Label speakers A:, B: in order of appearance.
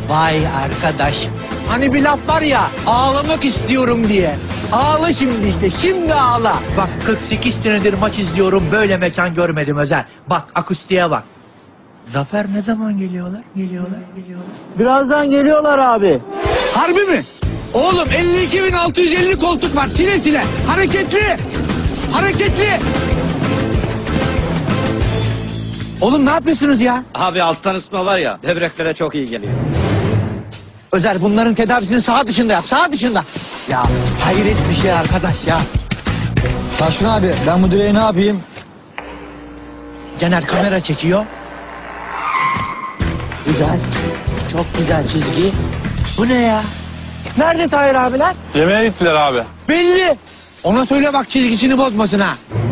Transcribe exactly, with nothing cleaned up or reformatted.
A: Vay arkadaş. Hani bir laf var ya, ağlamak istiyorum diye. Ağla şimdi işte, şimdi ağla. Bak kırk sekiz senedir maç izliyorum, böyle mekan görmedim Özer. Bak akustiğe bak. Zafer ne zaman geliyorlar? Geliyorlar, geliyorlar.
B: Birazdan geliyorlar abi.
A: Harbi mi? Oğlum elli iki bin altı yüz elli koltuk var, sile sile. Hareketli, hareketli. Oğlum ne yapıyorsunuz ya?
C: Abi alttan ısıtma var ya, böbreklere çok iyi geliyor.
A: Özer bunların tedavisini saha dışında yap, saha dışında. Ya hayret bir şey arkadaş ya.
B: Taşkın abi ben bu direği ne yapayım?
A: Caner kamera çekiyor. Güzel, çok güzel çizgi. Bu ne ya? Nerede Tahir abiler?
D: Yemeğe gittiler abi.
A: Belli. Ona söyle bak çizgisini bozmasın ha.